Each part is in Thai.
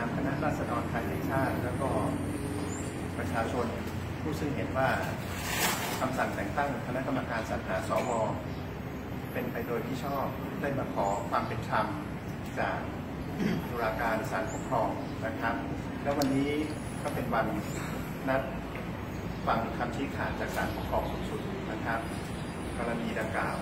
ามคณะราษฎรไทยแห่งชาติแล้วก็ประชาชนผู้ซึ่งเห็นว่าคำสั่งแต่งตั้งคณะกรรมการสรรหาสวเป็นไปโดยที่ชอบได้มาขอความเป็นธรรมจากตุลาการศาลปกครองนะครับแล้ววันนี้ก็เป็นวันนัดฟังคำชี้ขาดจากศาลปกครองสูงสุดนะครับกรณีดังกล่าว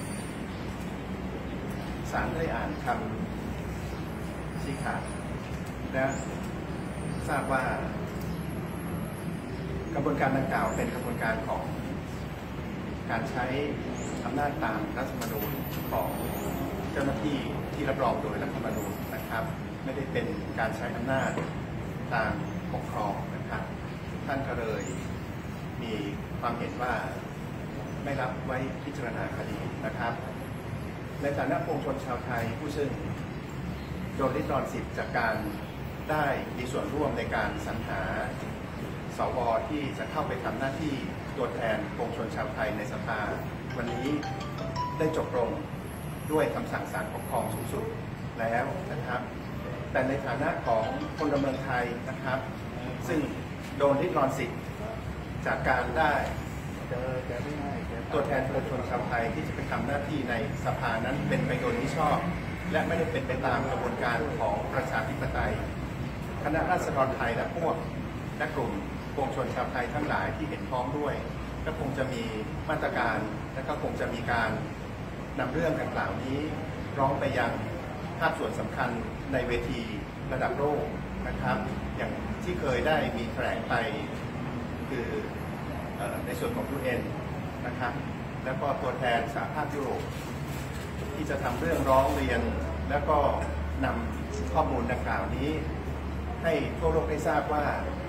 ศาลได้อ่านคำชี้ขาดและทราบว่ากระบวนการดังกล่าวเป็นกระบวนการของการใช้อำนาจตามรัฐธรรมนูญของเจ้าหน้าที่ที่รับรองโดยรัฐธรรมนูญนะครับไม่ได้เป็นการใช้อำนาจตามปกครองนะครับท่านก็เลยมีความเห็นว่าไม่รับไว้พิจารณาคดีนะครับในฐานะปวงชนชาวไทยผู้ซึ่งโดนริดรอนสิทธิ์จากการได้มีส่วนร่วมในการสรรหาสวที่จะเข้าไปทำหน้าที่ตัวแทนปวงชนชาวไทยในสภาวันนี้ได้จบลงด้วยคำสั่งศาลปกครองสูงสุดแล้วนะครับแต่ในฐานะของพลเมืองไทยนะครับซึ่งโดนริดรอนสิทธิ์จากการได้ตัวแทนปวงชนชาวไทยที่จะไปทำหน้าที่ในสภานั้นเป็นไปโดยมิชอบและไม่ได้เป็นไปตามกระบวนการของประชาธิปไตยคณะราษฎรไทยและพวกและกลุ่มปวงชนชาวไทยทั้งหลายที่เห็นพ้องด้วยก็คงจะมีมาตรการและก็คงจะมีการนำเรื่องดังกล่าวนี้ร้องไปยังภาคส่วนสำคัญในเวทีระดับโลกนะครับอย่างที่เคยได้มีแถลงไปคือในส่วนของ UN นะครับแล้วก็ตัวแทนสหภาพยุโรปที่จะทำเรื่องร้องเรียนแล้วก็นำข้อมูลดังกล่าวนี้ให้ทั่วโลกได้ทราบว่า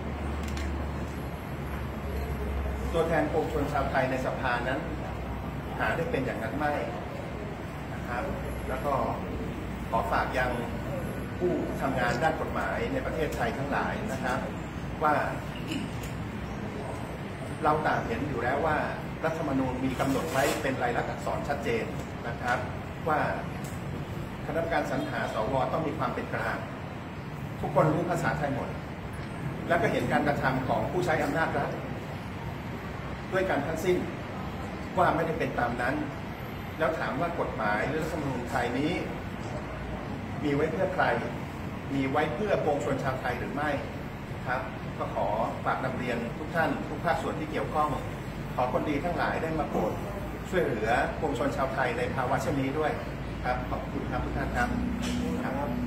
ตัวแทนปวงชนชาวไทยในสภานั้นหาได้เป็นอย่างนั้นไม่นะครับแล้วก็ขอฝากยังผู้ทำงานด้านกฎหมายในประเทศไทยทั้งหลายนะครับว่าเราต่างเห็นอยู่แล้วว่ารัฐธรรมนูญมีกำหนดไว้เป็นลายลักษณ์อักษรชัดเจนนะครับว่าคณะกรรมการสรรหาสวต้องมีความเป็นกลางทุกคนรู้ภาษาไทยหมดแล้วก็เห็นการกระทำของผู้ใช้อำนาจรัฐด้วยการทั้งสิ้นว่าไม่ได้เป็นตามนั้นแล้วถามว่ากฎหมายหรือรัฐธรรมนูญไทยนี้มีไว้เพื่อใครมีไว้เพื่อปวงชนชาวไทยหรือไม่ครับก็ขอฝากนำเรียนทุกท่านทุกภาคส่วนที่เกี่ยวข้องขอคนดีทั้งหลายได้มาโปรดช่วยเหลือปวงชนชาวไทยในภาวะเช่นนี้ด้วยครับขอบคุณครับทุกท่านครับ